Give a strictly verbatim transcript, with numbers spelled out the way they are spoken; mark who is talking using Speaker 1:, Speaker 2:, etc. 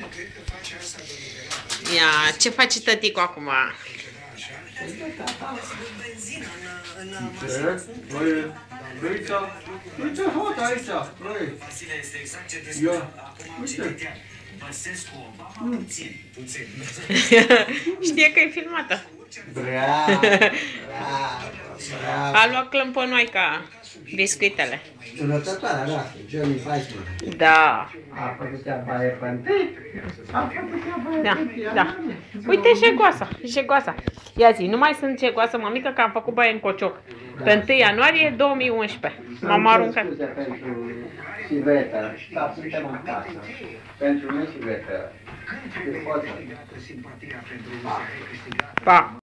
Speaker 1: Ia, ce face tăticu acum?
Speaker 2: Uite hot aici, ia, uite.
Speaker 1: Știe că e filmată.
Speaker 2: Bravo, bravo, bravo.
Speaker 1: A luat clămpănoica biscuitele.
Speaker 2: Sănătătoarea, da, Johnny Weissman.
Speaker 1: Da.
Speaker 2: A făcut ea baie pe întâi. A făcut ea baie
Speaker 1: Da,
Speaker 2: pe întâi.
Speaker 1: da. Uite jegoasa, jegoasa. Ia zi, nu mai sunt jegoasă, mămică, că am făcut baie în cocioc. Pe întâi ianuarie două mii unsprezece. M-am aruncat.
Speaker 2: Scuze pentru siluetă, dar suntem în casă. Pentru noi siluetă.
Speaker 1: Pa.